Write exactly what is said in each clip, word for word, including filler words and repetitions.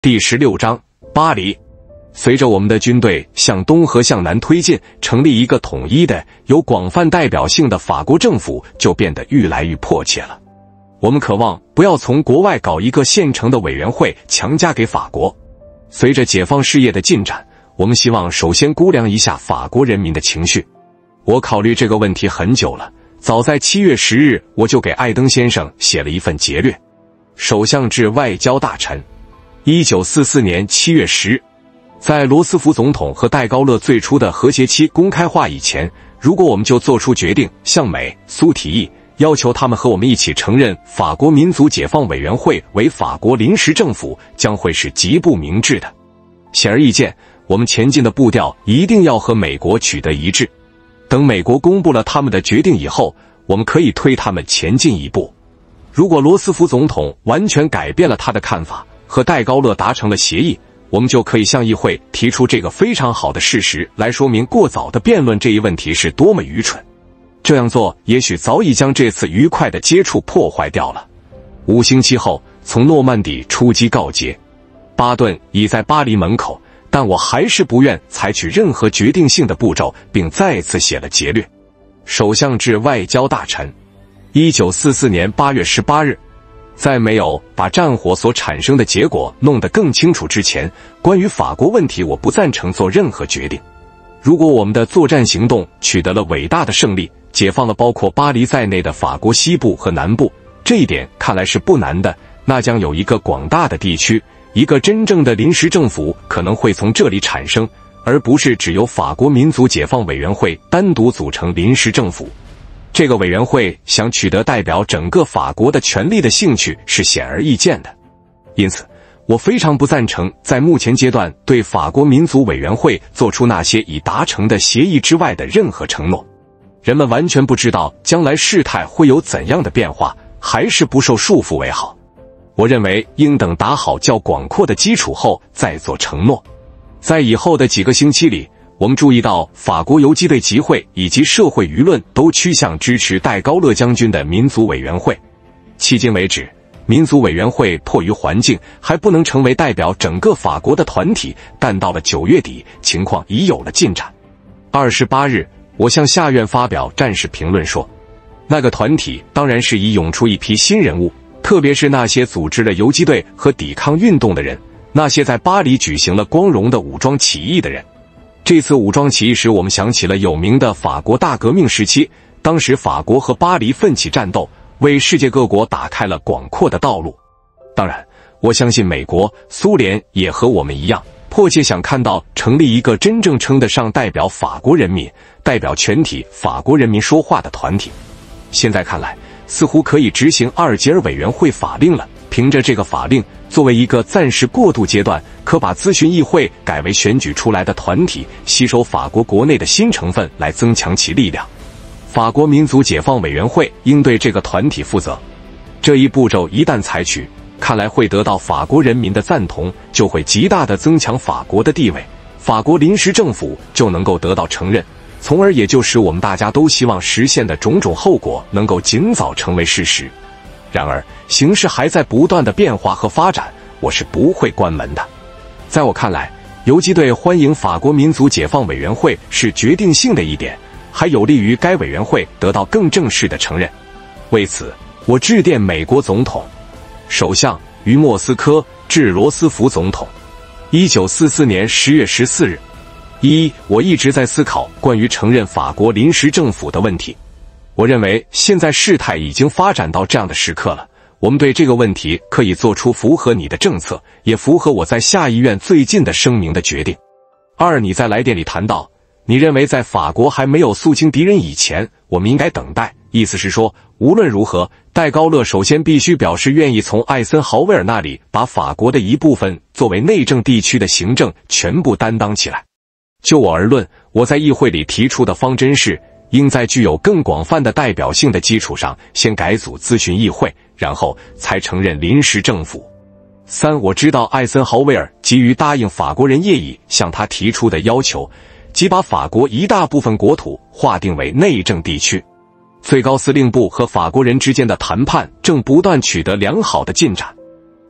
第十六章巴黎。随着我们的军队向东和向南推进，成立一个统一的、有广泛代表性的法国政府就变得愈来愈迫切了。我们渴望不要从国外搞一个现成的委员会强加给法国。随着解放事业的进展，我们希望首先估量一下法国人民的情绪。我考虑这个问题很久了，早在七月十日我就给艾登先生写了一份节略。首相致外交大臣，一九四四年七月十日。在罗斯福总统和戴高乐最初的和谐期公开化以前，如果我们就做出决定，向美苏提议，要求他们和我们一起承认法国民族解放委员会为法国临时政府，将会是极不明智的。显而易见，我们前进的步调一定要和美国取得一致。等美国公布了他们的决定以后，我们可以推他们前进一步。如果罗斯福总统完全改变了他的看法，和戴高乐达成了协议，我们就可以向议会提出这个非常好的事实，来说明过早的辩论这一问题是多么愚蠢。这样做也许早已将这次愉快的接触破坏掉了。五星期后，从诺曼底出击告捷，巴顿已在巴黎门口，但我还是不愿采取任何决定性的步骤，并再次写了节略。首相致外交大臣，一九四四年八月十八日。在没有把战火所产生的结果弄得更清楚之前，关于法国问题我不赞成做任何决定。如果我们的作战行动取得了伟大的胜利，解放了包括巴黎在内的法国西部和南部，这一点看来是不难的，那将有一个广大的地区，一个真正的临时政府可能会从这里产生，而不是只由法国民族解放委员会单独组成临时政府。这个委员会想取得代表整个法国的权利的兴趣是显而易见的，因此我非常不赞成在目前阶段对法国民族委员会做出那些已达成的协议之外的任何承诺。人们完全不知道将来事态会有怎样的变化，还是不受束缚为好。我认为应等打好较广阔的基础后再做承诺。在以后的几个星期里，我们注意到法国游击队集会以及社会舆论都趋向支持戴高乐将军的民族委员会。迄今为止，民族委员会迫于环境还不能成为代表整个法国的团体，但到了九月底，情况已有了进展。二十八日，我向下院发表战士评论说，那个团体当然是已涌出一批新人物，特别是那些组织了游击队和抵抗运动的人，那些在巴黎举行了光荣的武装起义的人。这次武装起义使我们想起了有名的法国大革命时期，当时法国和巴黎奋起战斗，为世界各国打开了广阔的道路。当然，我相信美国、苏联也和我们一样，迫切想看到成立一个真正称得上代表法国人民、代表全体法国人民说话的团体。现在看来，似乎可以执行阿尔杰尔委员会法令了。凭着这个法令，作为一个暂时过渡阶段，可把咨询议会改为选举出来的团体，吸收法国国内的新成分来增强其力量。法国民族解放委员会应对这个团体负责。这一步骤一旦采取，看来会得到法国人民的赞同，就会极大地增强法国的地位，法国临时政府就能够得到承认，从而也就使我们大家都希望实现的种种后果能够尽早成为事实。然而，形势还在不断的变化和发展，我是不会关门的。在我看来，游击队欢迎法国民族解放委员会是决定性的一点，还有利于该委员会得到更正式的承认。为此，我致电美国总统，首相于莫斯科致罗斯福总统。一九四四年十月十四日。一，我一直在思考关于承认法国临时政府的问题。我认为现在事态已经发展到这样的时刻了，我们对这个问题可以做出符合你的政策，也符合我在下议院最近的声明的决定。二，你在来电里谈到，你认为在法国还没有肃清敌人以前，我们应该等待，意思是说，无论如何，戴高乐首先必须表示愿意从艾森豪威尔那里把法国的一部分作为内政地区的行政全部担当起来。就我而论，我在议会里提出的方针是，应在具有更广泛的代表性的基础上，先改组咨询议会，然后才承认临时政府。三，我知道艾森豪威尔急于答应法国人业已向他提出的要求，即把法国一大部分国土划定为内政地区。最高司令部和法国人之间的谈判正不断取得良好的进展。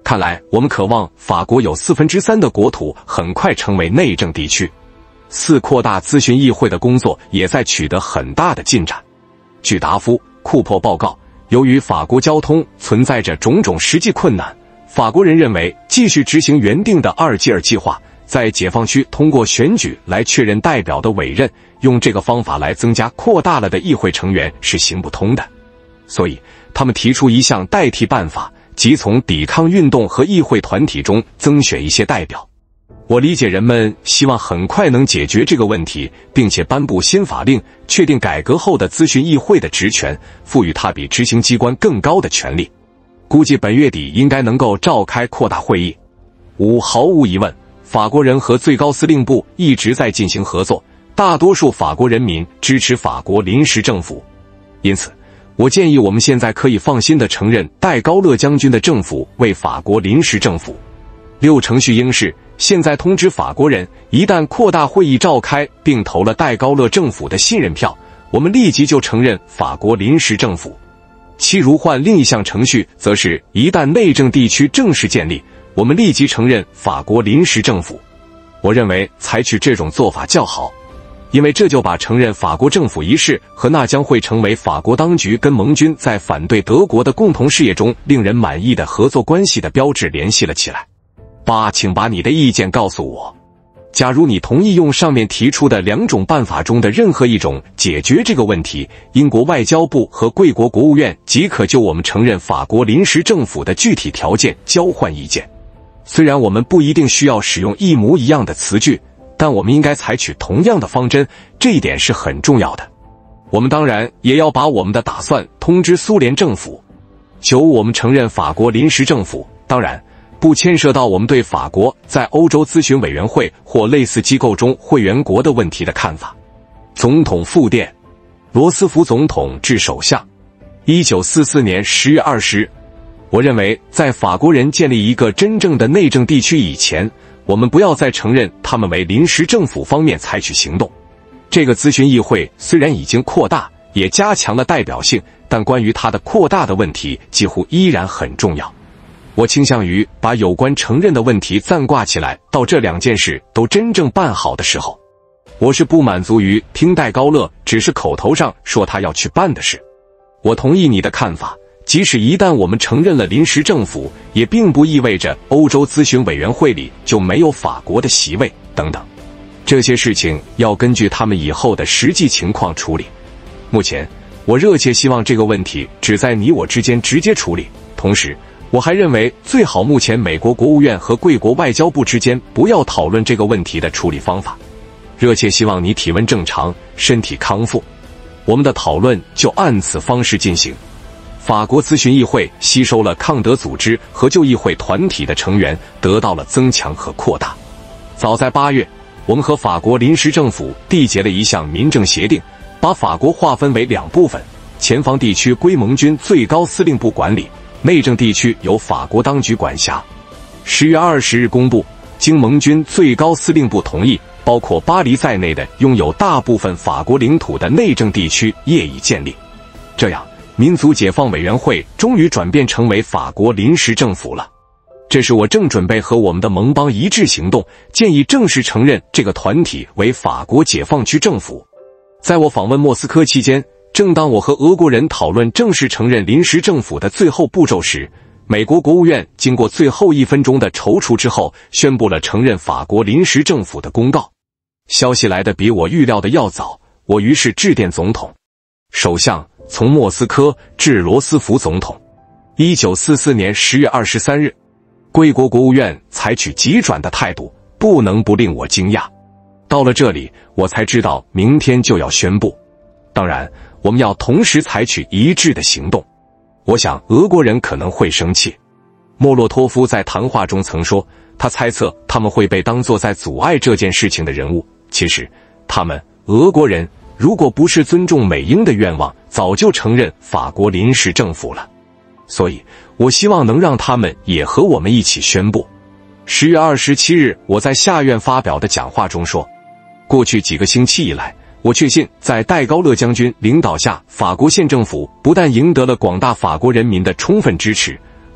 看来我们渴望法国有四分之三的国土很快成为内政地区。四扩大咨询议会的工作也在取得很大的进展。据达夫·库珀报告，由于法国交通存在着种种实际困难，法国人认为继续执行原定的阿尔济尔计划，在解放区通过选举来确认代表的委任，用这个方法来增加扩大了的议会成员是行不通的。所以他们提出一项代替办法，即从抵抗运动和议会团体中增选一些代表。我理解人们希望很快能解决这个问题，并且颁布新法令，确定改革后的咨询议会的职权，赋予它比执行机关更高的权力。估计本月底应该能够召开扩大会议。五，毫无疑问，法国人和最高司令部一直在进行合作，大多数法国人民支持法国临时政府。因此，我建议我们现在可以放心地承认戴高乐将军的政府为法国临时政府。六，程序应是现在通知法国人，一旦扩大会议召开并投了戴高乐政府的信任票，我们立即就承认法国临时政府。七，如换另一项程序，则是一旦内政地区正式建立，我们立即承认法国临时政府。我认为采取这种做法较好，因为这就把承认法国政府一事和那将会成为法国当局跟盟军在反对德国的共同事业中令人满意的合作关系的标志联系了起来。八，请把你的意见告诉我。假如你同意用上面提出的两种办法中的任何一种解决这个问题，英国外交部和贵国国务院即可就我们承认法国临时政府的具体条件交换意见。虽然我们不一定需要使用一模一样的词句，但我们应该采取同样的方针，这一点是很重要的。我们当然也要把我们的打算通知苏联政府。九，我们承认法国临时政府，当然不牵涉到我们对法国在欧洲咨询委员会或类似机构中会员国的问题的看法。总统复电，罗斯福总统致首相，一九四四年十月二十日。我认为，在法国人建立一个真正的内政地区以前，我们不要在承认他们为临时政府方面采取行动。这个咨询议会虽然已经扩大，也加强了代表性，但关于它的扩大的问题几乎依然很重要。我倾向于把有关承认的问题暂挂起来，到这两件事都真正办好的时候。我是不满足于听戴高乐只是口头上说他要去办的事。我同意你的看法，即使一旦我们承认了临时政府，也并不意味着欧洲咨询委员会里就没有法国的席位等等。这些事情要根据他们以后的实际情况处理。目前，我热切希望这个问题只在你我之间直接处理，同时我还认为最好目前美国国务院和贵国外交部之间不要讨论这个问题的处理方法。热切希望你体温正常，身体康复。我们的讨论就按此方式进行。法国咨询议会吸收了抗德组织和旧议会团体的成员，得到了增强和扩大。早在八月，我们和法国临时政府缔结了一项民政协定，把法国划分为两部分，前方地区归盟军最高司令部管理，内政地区由法国当局管辖。十月二十日公布，经盟军最高司令部同意，包括巴黎在内的拥有大部分法国领土的内政地区业已建立。这样，民族解放委员会终于转变成为法国临时政府了。这是我正准备和我们的盟邦一致行动，建议正式承认这个团体为法国解放区政府。在我访问莫斯科期间，正当我和俄国人讨论正式承认临时政府的最后步骤时，美国国务院经过最后一分钟的踌躇之后，宣布了承认法国临时政府的公告。消息来得比我预料的要早，我于是致电总统。首相从莫斯科致罗斯福总统。一九四四年十月二十三日，贵国国务院采取急转的态度，不能不令我惊讶。到了这里，我才知道明天就要宣布。当然，我们要同时采取一致的行动。我想俄国人可能会生气。莫洛托夫在谈话中曾说，他猜测他们会被当作在阻碍这件事情的人物。其实，他们俄国人如果不是尊重美英的愿望，早就承认法国临时政府了。所以，我希望能让他们也和我们一起宣布。十月二十七日，我在下院发表的讲话中说，过去几个星期以来，我确信在戴高乐将军领导下，法国县政府不但赢得了广大法国人民的充分支持，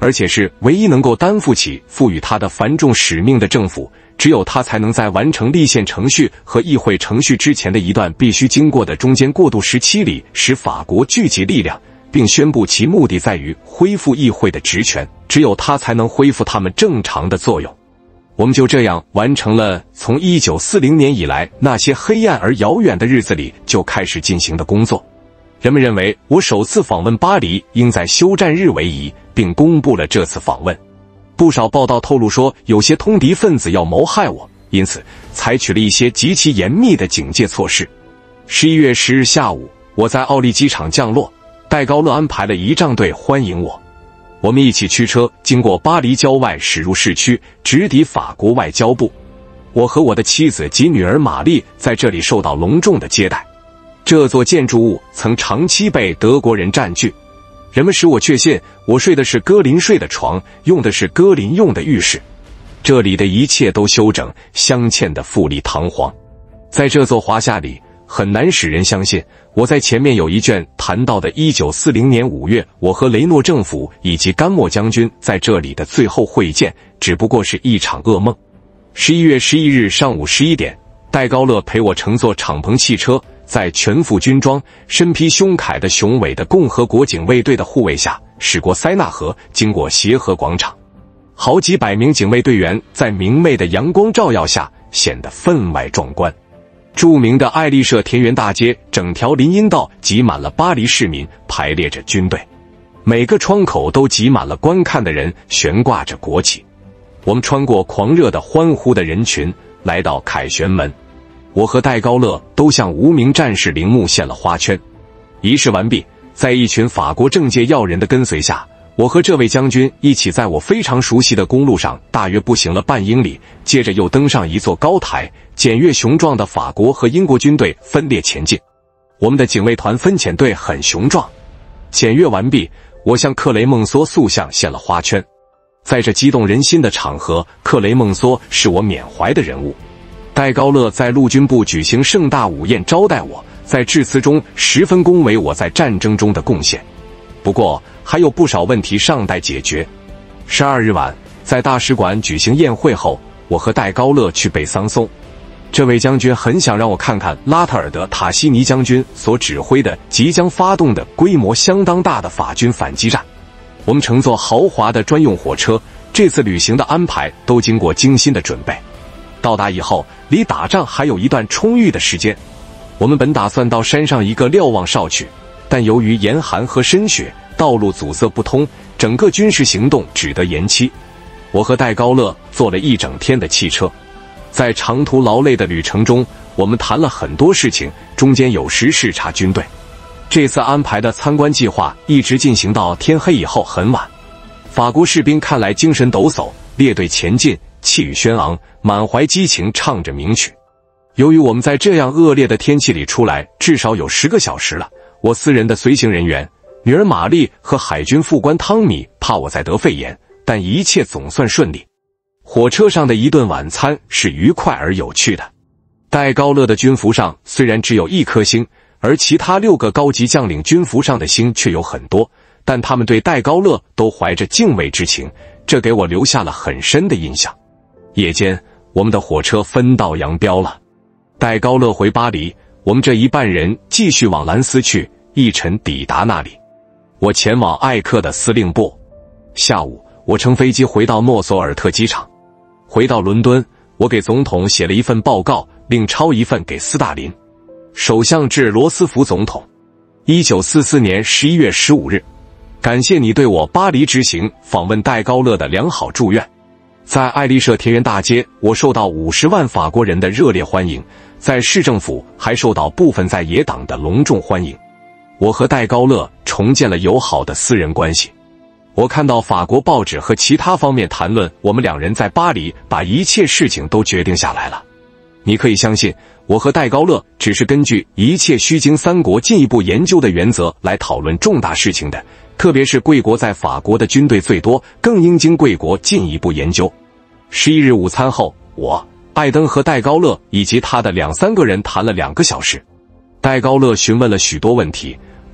而且是唯一能够担负起赋予他的繁重使命的政府。只有他才能在完成立宪程序和议会程序之前的一段必须经过的中间过渡时期里，使法国聚集力量，并宣布其目的在于恢复议会的职权。只有他才能恢复他们正常的作用。我们就这样完成了从一九四零年以来那些黑暗而遥远的日子里就开始进行的工作。人们认为我首次访问巴黎应在休战日为宜，并公布了这次访问。不少报道透露说，有些通敌分子要谋害我，因此采取了一些极其严密的警戒措施。十一月十日下午，我在奥利机场降落，戴高乐安排了仪仗队欢迎我。我们一起驱车经过巴黎郊外，驶入市区，直抵法国外交部。我和我的妻子及女儿玛丽在这里受到隆重的接待。这座建筑物曾长期被德国人占据。人们使我确信，我睡的是戈林睡的床，用的是戈林用的浴室。这里的一切都修整，镶嵌的富丽堂皇。在这座华夏里，很难使人相信，我在前面有一卷谈到的一九四零年五月，我和雷诺政府以及甘莫将军在这里的最后会见，只不过是一场噩梦。十一月十一日上午十一点，戴高乐陪我乘坐敞篷汽车，在全副军装、身披胸铠的雄伟的共和国警卫队的护卫下，驶过塞纳河，经过协和广场。好几百名警卫队员在明媚的阳光照耀下，显得分外壮观。著名的爱丽舍田园大街，整条林荫道挤满了巴黎市民，排列着军队。每个窗口都挤满了观看的人，悬挂着国旗。我们穿过狂热的欢呼的人群，来到凯旋门。我和戴高乐都向无名战士陵墓献了花圈。仪式完毕，在一群法国政界要人的跟随下，我和这位将军一起在我非常熟悉的公路上大约步行了半英里，接着又登上一座高台。检阅雄壮的法国和英国军队分列前进。我们的警卫团分遣队很雄壮。检阅完毕，我向克雷孟梭塑像献了花圈。在这激动人心的场合，克雷孟梭是我缅怀的人物。戴高乐在陆军部举行盛大午宴招待我，在致辞中十分恭维我在战争中的贡献。不过还有不少问题尚待解决。十二日晚，在大使馆举行宴会后，我和戴高乐去贝桑松。这位将军很想让我看看拉特尔德塔西尼将军所指挥的即将发动的规模相当大的法军反击战。我们乘坐豪华的专用火车，这次旅行的安排都经过精心的准备。到达以后，离打仗还有一段充裕的时间。我们本打算到山上一个瞭望哨去，但由于严寒和深雪，道路阻塞不通，整个军事行动只得延期。我和戴高乐坐了一整天的汽车。在长途劳累的旅程中，我们谈了很多事情，中间有时视察军队。这次安排的参观计划一直进行到天黑以后很晚。法国士兵看来精神抖擞，列队前进，气宇轩昂，满怀激情唱着名曲。由于我们在这样恶劣的天气里出来至少有十个小时了，我私人的随行人员女儿玛丽和海军副官汤米怕我再得肺炎，但一切总算顺利。火车上的一顿晚餐是愉快而有趣的。戴高乐的军服上虽然只有一颗星，而其他六个高级将领军服上的星却有很多，但他们对戴高乐都怀着敬畏之情，这给我留下了很深的印象。夜间，我们的火车分道扬镳了。戴高乐回巴黎，我们这一半人继续往兰斯去，一晨抵达那里。我前往艾克的司令部。下午，我乘飞机回到诺索尔特机场。回到伦敦，我给总统写了一份报告，另抄一份给斯大林。首相致罗斯福总统，一九四四年十一月十五日，感谢你对我巴黎之行访问戴高乐的良好祝愿。在爱丽舍田园大街，我受到五十万法国人的热烈欢迎，在市政府还受到部分在野党的隆重欢迎。我和戴高乐重建了友好的私人关系。我看到法国报纸和其他方面谈论我们两人在巴黎把一切事情都决定下来了。你可以相信，我和戴高乐只是根据一切须经三国进一步研究的原则来讨论重大事情的，特别是贵国在法国的军队最多，更应经贵国进一步研究。十一日午餐后，我、艾登和戴高乐以及他的两三个人谈了两个小时。戴高乐询问了许多问题，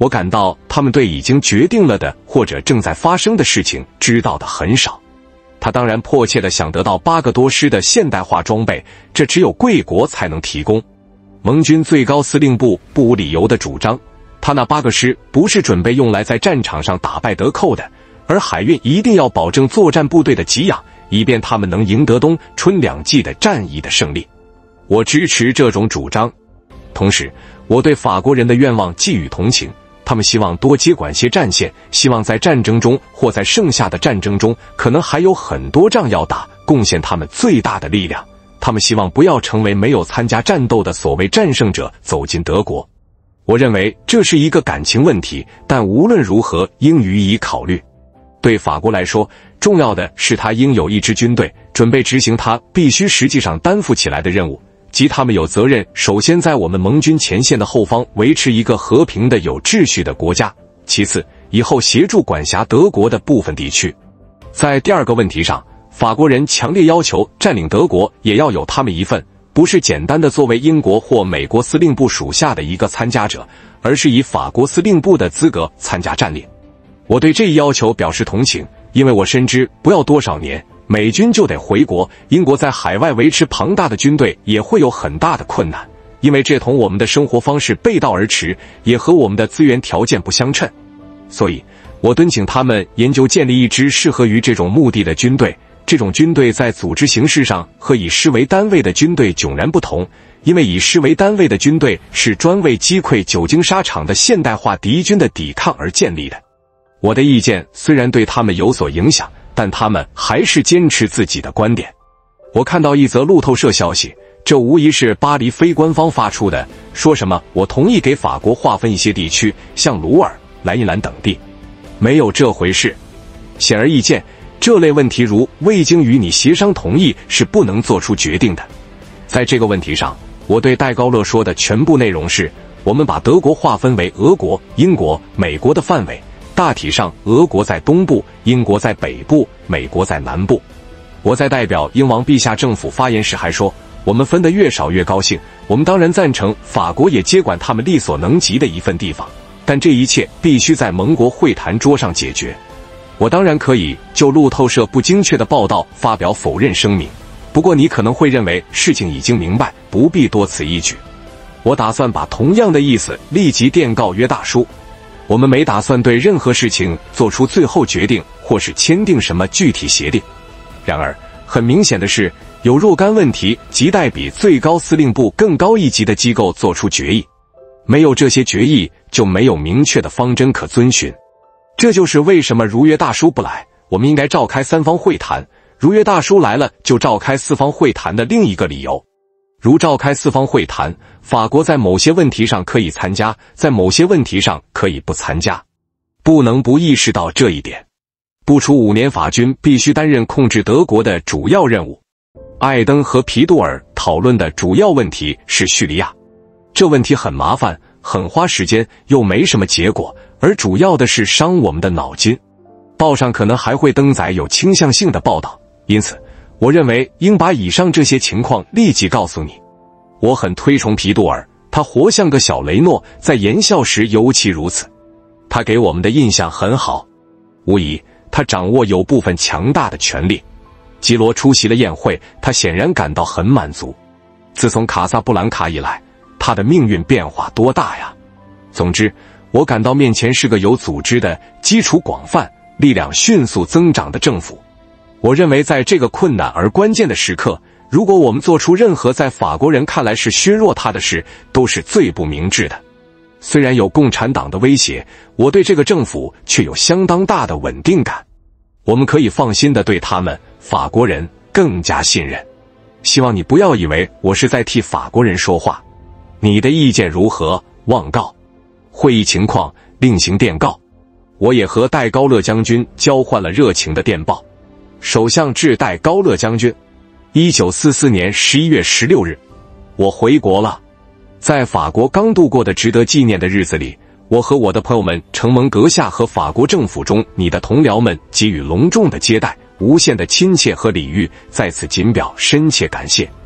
我感到他们对已经决定了的或者正在发生的事情知道的很少。他当然迫切地想得到八个多师的现代化装备，这只有贵国才能提供。盟军最高司令部不无理由地主张，他那八个师不是准备用来在战场上打败德寇的，而海运一定要保证作战部队的给养，以便他们能赢得冬春两季的战役的胜利。我支持这种主张，同时我对法国人的愿望寄予同情。他们希望多接管些战线，希望在战争中或在剩下的战争中，可能还有很多仗要打，贡献他们最大的力量。他们希望不要成为没有参加战斗的所谓战胜者走进德国。我认为这是一个感情问题，但无论如何应予以考虑。对法国来说，重要的是他应有一支军队，准备执行他必须实际上担负起来的任务，即他们有责任首先在我们盟军前线的后方维持一个和平的有秩序的国家，其次以后协助管辖德国的部分地区。在第二个问题上，法国人强烈要求占领德国也要有他们一份，不是简单的作为英国或美国司令部属下的一个参加者，而是以法国司令部的资格参加占领。我对这一要求表示同情，因为我深知不要多少年美军就得回国，英国在海外维持庞大的军队也会有很大的困难，因为这同我们的生活方式背道而驰，也和我们的资源条件不相称。所以我敦请他们研究建立一支适合于这种目的的军队。这种军队在组织形式上和以师为单位的军队迥然不同，因为以师为单位的军队是专为击溃久经沙场的现代化敌军的抵抗而建立的。我的意见虽然对他们有所影响，但他们还是坚持自己的观点。我看到一则路透社消息，这无疑是巴黎非官方发出的，说什么我同意给法国划分一些地区，像鲁尔、莱茵兰等地。没有这回事。显而易见，这类问题如未经与你协商同意是不能做出决定的。在这个问题上，我对戴高乐说的全部内容是，我们把德国划分为俄国、英国、美国的范围，大体上俄国在东部，英国在北部，美国在南部。我在代表英王陛下政府发言时还说，我们分得越少越高兴，我们当然赞成法国也接管他们力所能及的一份地方，但这一切必须在盟国会谈桌上解决。我当然可以就路透社不精确的报道发表否认声明，不过你可能会认为事情已经明白，不必多此一举。我打算把同样的意思立即电告约大叔。我们没打算对任何事情做出最后决定，或是签订什么具体协定。然而，很明显的是，有若干问题亟待比最高司令部更高一级的机构做出决议。没有这些决议，就没有明确的方针可遵循。这就是为什么如约大叔不来，我们应该召开三方会谈；如约大叔来了，就召开四方会谈的另一个理由。如召开四方会谈，法国在某些问题上可以参加，在某些问题上可以不参加。不能不意识到这一点。不出五年，法军必须担任控制德国的主要任务。艾登和皮杜尔讨论的主要问题是叙利亚，这问题很麻烦，很花时间，又没什么结果，而主要的是伤我们的脑筋。报上可能还会登载有倾向性的报道，因此我认为应把以上这些情况立即告诉你。我很推崇皮杜尔，他活像个小雷诺，在言笑时尤其如此。他给我们的印象很好，无疑他掌握有部分强大的权力。基罗出席了宴会，他显然感到很满足。自从卡萨布兰卡以来，他的命运变化多大呀！总之，我感到面前是个有组织的、基础广泛、力量迅速增长的政府。我认为在这个困难而关键的时刻，如果我们做出任何在法国人看来是削弱他的事，都是最不明智的。虽然有共产党的威胁，我对这个政府却有相当大的稳定感。我们可以放心地对他们法国人更加信任。希望你不要以为我是在替法国人说话。你的意见如何？望告。会议情况另行电告。我也和戴高乐将军交换了热情的电报。首相致戴高乐将军，一九四四年十一月十六日，我回国了。在法国刚度过的值得纪念的日子里，我和我的朋友们承蒙阁下和法国政府中你的同僚们给予隆重的接待，无限的亲切和礼遇，在此谨表深切感谢。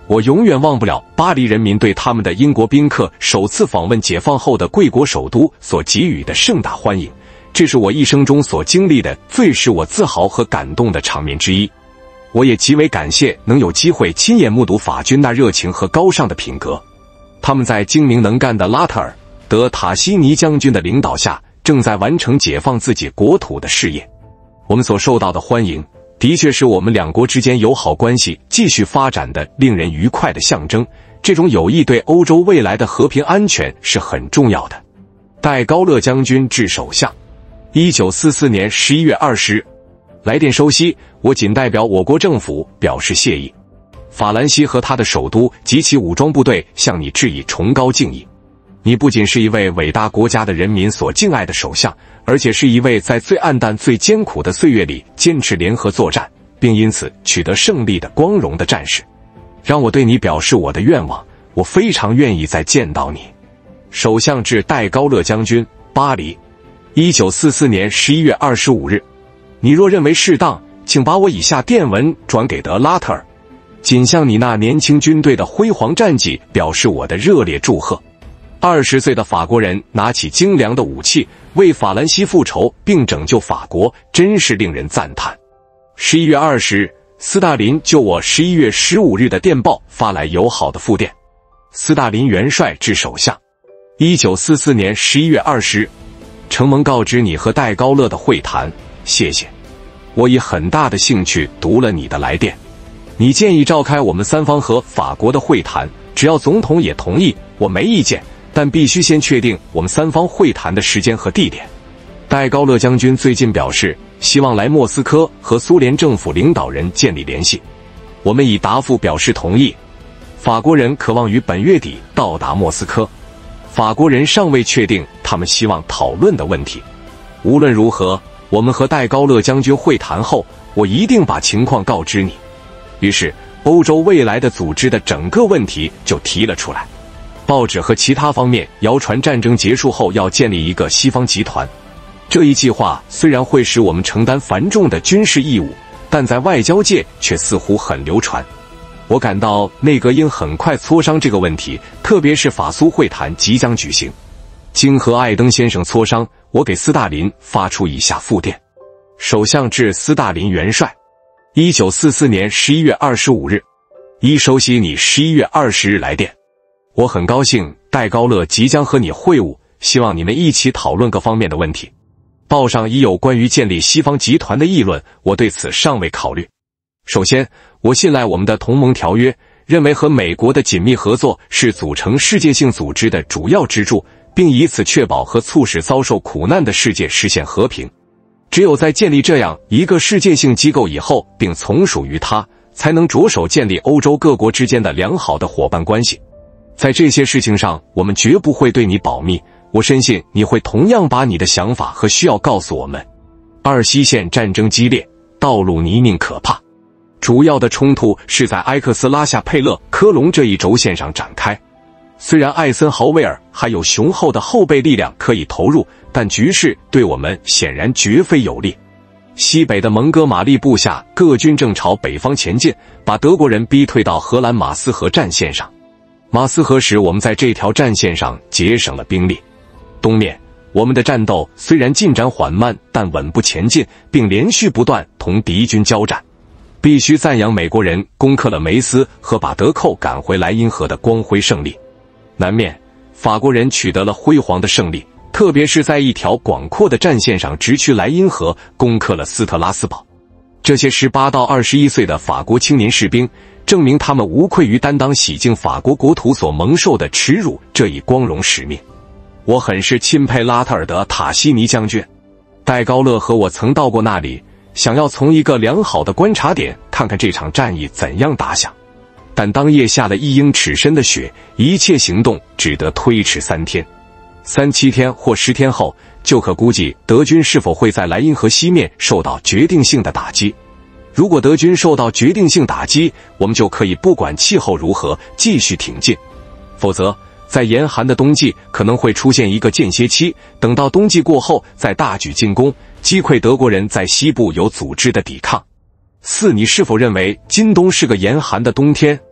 我永远忘不了巴黎人民对他们的英国宾客首次访问解放后的贵国首都所给予的盛大欢迎，这是我一生中所经历的最使我自豪和感动的场面之一。我也极为感谢能有机会亲眼目睹法军那热情和高尚的品格。他们在精明能干的拉特尔·德·塔西尼将军的领导下，正在完成解放自己国土的事业。我们所受到的欢迎，的确是我们两国之间友好关系继续发展的令人愉快的象征。这种友谊对欧洲未来的和平安全是很重要的。戴高乐将军致首相。一九四四年十一月二十日，来电收悉，我仅代表我国政府表示谢意。法兰西和他的首都及其武装部队向你致以崇高敬意。你不仅是一位伟大国家的人民所敬爱的首相，而且是一位在最暗淡、最艰苦的岁月里坚持联合作战，并因此取得胜利的光荣的战士。让我对你表示我的愿望，我非常愿意再见到你。首相致戴高乐将军，巴黎。一九四四年十一月二十五日，你若认为适当，请把我以下电文转给德拉特尔，仅向你那年轻军队的辉煌战绩表示我的热烈祝贺。二十岁的法国人拿起精良的武器，为法兰西复仇并拯救法国，真是令人赞叹。十一月二十日，斯大林就我十一月十五日的电报发来友好的复电。斯大林元帅致首相。一九四四年十一月二十日，承蒙告知你和戴高乐的会谈，谢谢。我以很大的兴趣读了你的来电。你建议召开我们三方和法国的会谈，只要总统也同意，我没意见，但必须先确定我们三方会谈的时间和地点。戴高乐将军最近表示，希望来莫斯科和苏联政府领导人建立联系。我们已答复表示同意。法国人渴望于本月底到达莫斯科。法国人尚未确定他们希望讨论的问题。无论如何，我们和戴高乐将军会谈后，我一定把情况告知你。于是，欧洲未来的组织的整个问题就提了出来。报纸和其他方面谣传战争结束后要建立一个西方集团。这一计划虽然会使我们承担繁重的军事义务，但在外交界却似乎很流传。我感到内阁应很快磋商这个问题，特别是法苏会谈即将举行。经和艾登先生磋商，我给斯大林发出以下复电。首相致斯大林元帅。一九四四年十一月二十五日，一收悉你十一月二十日来电。我很高兴戴高乐即将和你会晤，希望你们一起讨论各方面的问题。报上已有关于建立西方集团的议论，我对此尚未考虑。首先，我信赖我们的同盟条约，认为和美国的紧密合作是组成世界性组织的主要支柱，并以此确保和促使遭受苦难的世界实现和平。只有在建立这样一个世界性机构以后，并从属于它，才能着手建立欧洲各国之间的良好的伙伴关系。在这些事情上，我们绝不会对你保密，我深信你会同样把你的想法和需要告诉我们。二西线战争激烈，道路泥泞可怕。主要的冲突是在埃克斯拉夏佩勒科隆这一轴线上展开。虽然艾森豪威尔还有雄厚的后备力量可以投入，但局势对我们显然绝非有利。西北的蒙哥马利部下各军正朝北方前进，把德国人逼退到荷兰马斯河战线上。马斯河使我们在这条战线上节省了兵力。东面，我们的战斗虽然进展缓慢，但稳步前进，并连续不断同敌军交战。必须赞扬美国人攻克了梅斯和把德寇赶回莱茵河的光辉胜利。南面，法国人取得了辉煌的胜利，特别是在一条广阔的战线上直趋莱茵河，攻克了斯特拉斯堡。这些十八到二十一岁的法国青年士兵，证明他们无愧于担当洗净法国国土所蒙受的耻辱这一光荣使命。我很是钦佩拉特尔德塔西尼将军。戴高乐和我曾到过那里，想要从一个良好的观察点看看这场战役怎样打响。但当夜下了一英尺深的雪，一切行动只得推迟三天。三七天或十天后，就可估计德军是否会在莱茵河西面受到决定性的打击。如果德军受到决定性打击，我们就可以不管气候如何继续挺进。否则，在严寒的冬季可能会出现一个间歇期，等到冬季过后再大举进攻，击溃德国人在西部有组织的抵抗。四，你是否认为今冬是个严寒的冬天？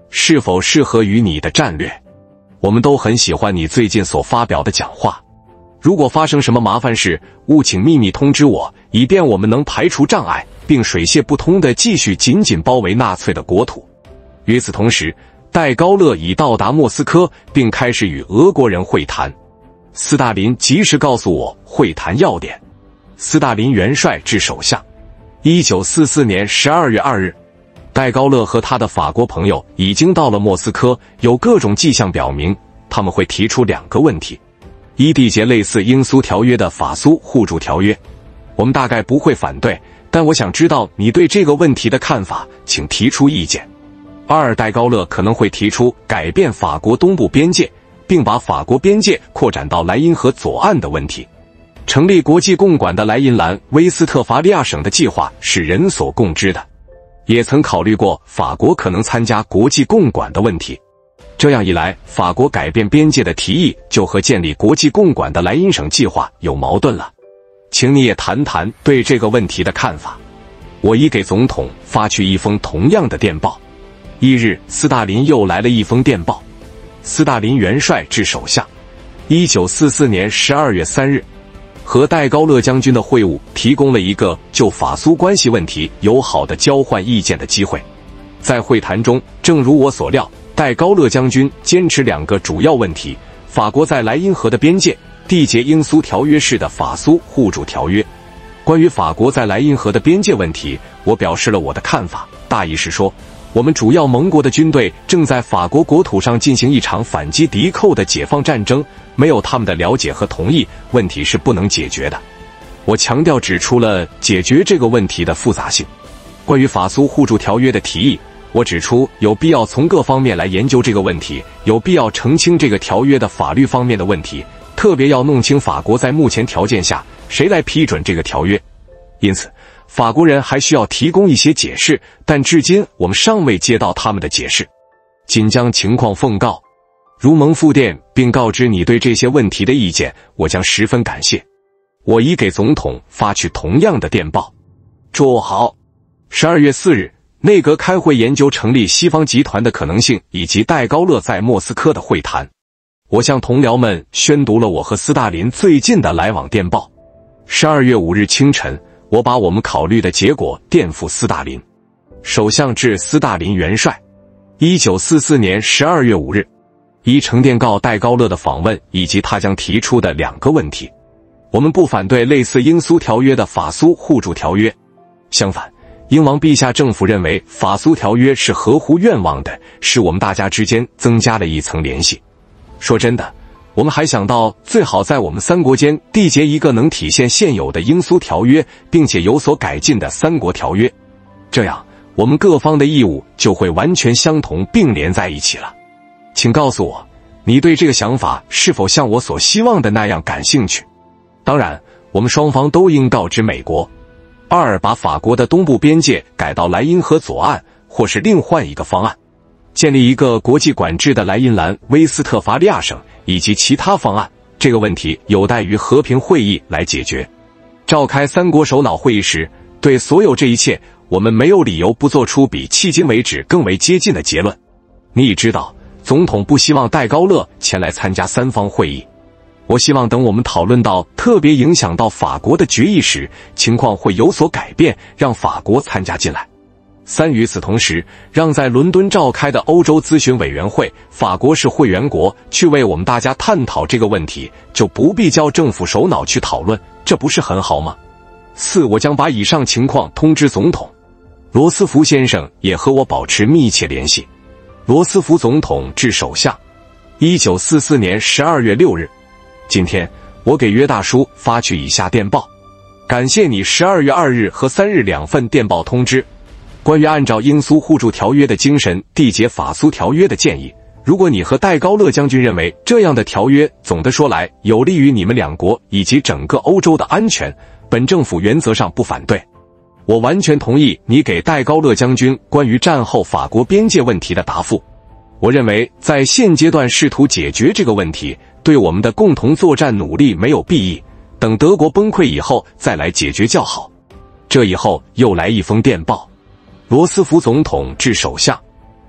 是否适合于你的战略？我们都很喜欢你最近所发表的讲话。如果发生什么麻烦事，务请秘密通知我，以便我们能排除障碍，并水泄不通地继续紧紧包围纳粹的国土。与此同时，戴高乐已到达莫斯科，并开始与俄国人会谈。斯大林及时告诉我会谈要点。斯大林元帅致首相。一九四四年十二月二日，戴高乐和他的法国朋友已经到了莫斯科，有各种迹象表明他们会提出两个问题：一、缔结类似英苏条约的法苏互助条约，我们大概不会反对，但我想知道你对这个问题的看法，请提出意见。二、戴高乐可能会提出改变法国东部边界，并把法国边界扩展到莱茵河左岸的问题。成立国际共管的莱茵兰威斯特伐利亚省的计划是人所共知的，也曾考虑过法国可能参加国际共管的问题。这样一来，法国改变边界的提议就和建立国际共管的莱茵省计划有矛盾了。请你也谈谈对这个问题的看法。我已给总统发去一封同样的电报。翌日，斯大林又来了一封电报。斯大林元帅致首相。一九四四年十二月三日，和戴高乐将军的会晤提供了一个就法苏关系问题友好的交换意见的机会。在会谈中，正如我所料，戴高乐将军坚持两个主要问题：法国在莱茵河的边界，缔结英苏条约式的法苏互助条约。关于法国在莱茵河的边界问题，我表示了我的看法，大意是说，我们主要盟国的军队正在法国国土上进行一场反击敌寇的解放战争，没有他们的了解和同意，问题是不能解决的。我强调指出了解决这个问题的复杂性。关于法苏互助条约的提议，我指出有必要从各方面来研究这个问题，有必要澄清这个条约的法律方面的问题，特别要弄清法国在目前条件下谁来批准这个条约。因此，法国人还需要提供一些解释，但至今我们尚未接到他们的解释。仅将情况奉告，如蒙复电，并告知你对这些问题的意见，我将十分感谢。我已给总统发去同样的电报。祝好。十二月四日，内阁开会研究成立西方集团的可能性，以及戴高乐在莫斯科的会谈。我向同僚们宣读了我和斯大林最近的来往电报。十二月五日清晨，我把我们考虑的结果电付斯大林。首相致斯大林元帅。一九四四年十二月五日，一呈电告戴高乐的访问以及他将提出的两个问题。我们不反对类似英苏条约的法苏互助条约，相反，英王陛下政府认为法苏条约是合乎愿望的，使我们大家之间增加了一层联系。说真的，我们还想到最好在我们三国间缔结一个能体现现有的英苏条约并且有所改进的三国条约，这样我们各方的义务就会完全相同并连在一起了。请告诉我，你对这个想法是否像我所希望的那样感兴趣？当然，我们双方都应告知美国。二、把法国的东部边界改到莱茵河左岸，或是另换一个方案，建立一个国际管制的莱茵兰威斯特伐利亚省，以及其他方案，这个问题有待于和平会议来解决。召开三国首脑会议时，对所有这一切，我们没有理由不做出比迄今为止更为接近的结论。你已知道，总统不希望戴高乐前来参加三方会议。我希望等我们讨论到特别影响到法国的决议时，情况会有所改变，让法国参加进来。三、与此同时，让在伦敦召开的欧洲咨询委员会，法国是会员国，去为我们大家探讨这个问题，就不必叫政府首脑去讨论，这不是很好吗？四、我将把以上情况通知总统。罗斯福先生也和我保持密切联系。罗斯福总统致首相。一九四四年十二月六日，今天我给约大叔发去以下电报，感谢你十二月二日和三日两份电报通知，关于按照英苏互助条约的精神缔结法苏条约的建议。如果你和戴高乐将军认为这样的条约总的说来有利于你们两国以及整个欧洲的安全，本政府原则上不反对。我完全同意你给戴高乐将军关于战后法国边界问题的答复。我认为在现阶段试图解决这个问题，对我们的共同作战努力没有裨益，等德国崩溃以后再来解决较好。这以后又来一封电报。罗斯福总统致首相。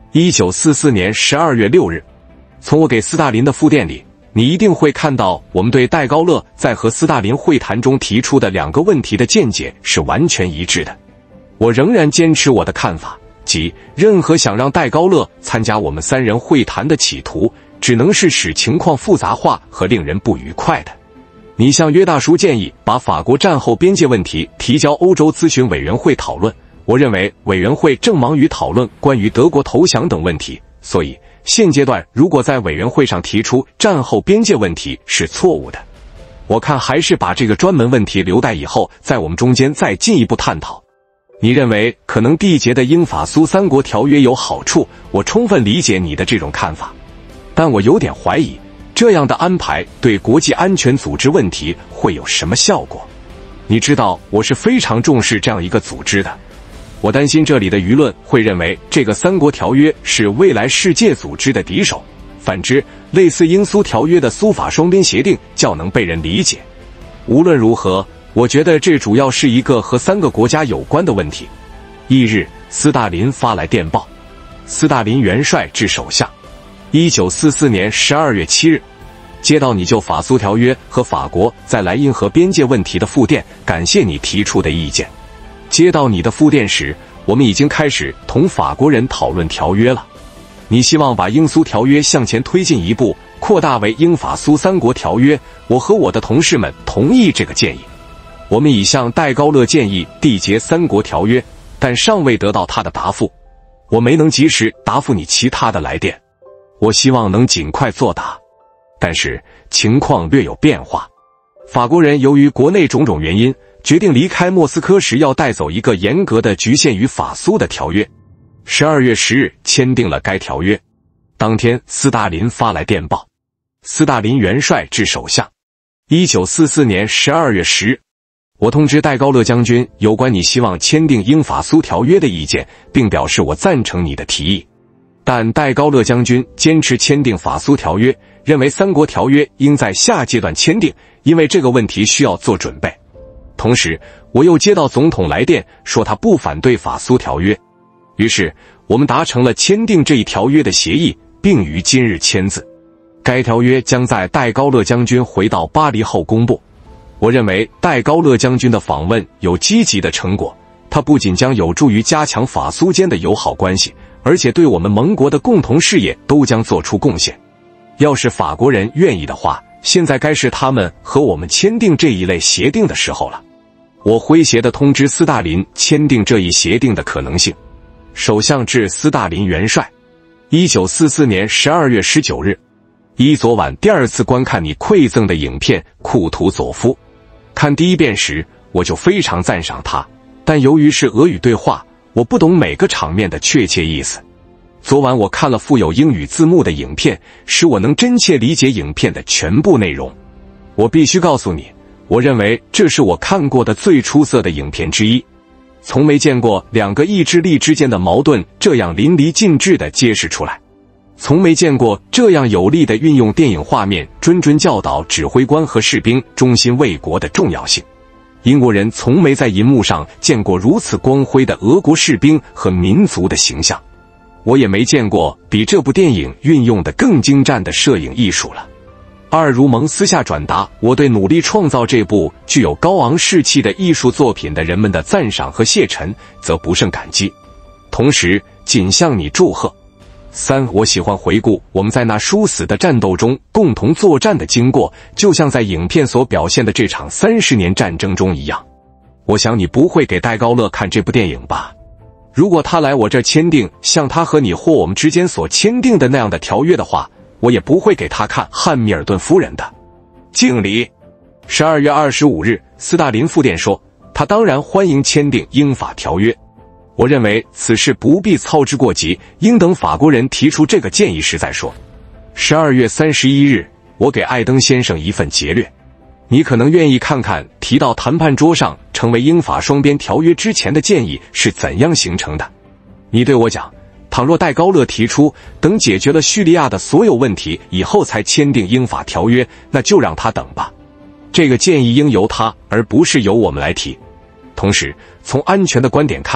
一九四四年十二月六日，从我给斯大林的复电里，你一定会看到我们对戴高乐在和斯大林会谈中提出的两个问题的见解是完全一致的。我仍然坚持我的看法，即任何想让戴高乐参加我们三人会谈的企图，只能是使情况复杂化和令人不愉快的。你向约大叔建议把法国战后边界问题提交欧洲咨询委员会讨论，我认为委员会正忙于讨论关于德国投降等问题，所以现阶段如果在委员会上提出战后边界问题是错误的。我看还是把这个专门问题留待以后在我们中间再进一步探讨。你认为可能缔结的英法苏三国条约有好处，我充分理解你的这种看法，但我有点怀疑这样的安排对国际安全组织问题会有什么效果。你知道我是非常重视这样一个组织的，我担心这里的舆论会认为这个三国条约是未来世界组织的敌手，反之，类似英苏条约的苏法双边协定较能被人理解。无论如何，我觉得这主要是一个和三个国家有关的问题。翌日，斯大林发来电报，斯大林元帅致首相，一九四四年十二月七日，接到你就法苏条约和法国在莱茵河边界问题的复电，感谢你提出的意见。接到你的复电时，我们已经开始同法国人讨论条约了。你希望把英苏条约向前推进一步，扩大为英法苏三国条约，我和我的同事们同意这个建议。我们已向戴高乐建议缔结三国条约，但尚未得到他的答复。我没能及时答复你其他的来电，我希望能尽快作答。但是情况略有变化，法国人由于国内种种原因，决定离开莫斯科时要带走一个严格的局限于法苏的条约。十二月十日签订了该条约。当天，斯大林发来电报，斯大林元帅致首相，一九四四年十二月十日，我通知戴高乐将军有关你希望签订英法苏条约的意见，并表示我赞成你的提议。但戴高乐将军坚持签订法苏条约，认为三国条约应在下阶段签订，因为这个问题需要做准备。同时，我又接到总统来电，说他不反对法苏条约。于是，我们达成了签订这一条约的协议，并于今日签字。该条约将在戴高乐将军回到巴黎后公布。我认为戴高乐将军的访问有积极的成果，他不仅将有助于加强法苏间的友好关系，而且对我们盟国的共同事业都将做出贡献。要是法国人愿意的话，现在该是他们和我们签订这一类协定的时候了。我诙谐地通知斯大林签订这一协定的可能性。首相致斯大林元帅，一九四四年十二月十九日，一昨晚第二次观看你馈赠的影片《库图佐夫》。看第一遍时，我就非常赞赏他，但由于是俄语对话，我不懂每个场面的确切意思。昨晚我看了附有英语字幕的影片，使我能真切理解影片的全部内容。我必须告诉你，我认为这是我看过的最出色的影片之一。从没见过两个意志力之间的矛盾这样淋漓尽致地揭示出来，从没见过这样有力地运用电影画面谆谆教导指挥官和士兵忠心为国的重要性。英国人从没在银幕上见过如此光辉的俄国士兵和民族的形象，我也没见过比这部电影运用的更精湛的摄影艺术了。阿如蒙私下转达我对努力创造这部具有高昂士气的艺术作品的人们的赞赏和谢忱，则不胜感激，同时仅向你祝贺。三，我喜欢回顾我们在那殊死的战斗中共同作战的经过，就像在影片所表现的这场三十年战争中一样。我想你不会给戴高乐看这部电影吧？如果他来我这签订像他和你或我们之间所签订的那样的条约的话，我也不会给他看汉密尔顿夫人的。敬礼。十二月二十五日，斯大林复电说，他当然欢迎签订英法条约。我认为此事不必操之过急，应等法国人提出这个建议时再说。十二月三十一日，我给艾登先生一份节略。你可能愿意看看提到谈判桌上成为英法双边条约之前的建议是怎样形成的。你对我讲，倘若戴高乐提出等解决了叙利亚的所有问题以后才签订英法条约，那就让他等吧。这个建议应由他而不是由我们来提。同时，从安全的观点看，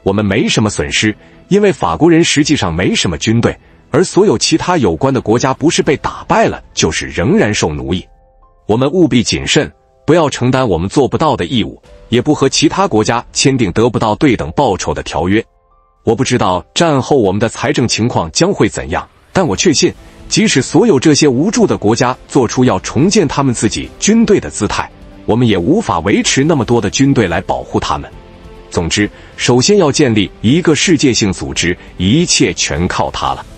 我们没什么损失，因为法国人实际上没什么军队，而所有其他有关的国家不是被打败了，就是仍然受奴役。我们务必谨慎，不要承担我们做不到的义务，也不和其他国家签订得不到对等报酬的条约。我不知道战后我们的财政情况将会怎样，但我确信，即使所有这些无助的国家做出要重建他们自己军队的姿态，我们也无法维持那么多的军队来保护他们。总之，首先要建立一个世界性组织，一切全靠它了。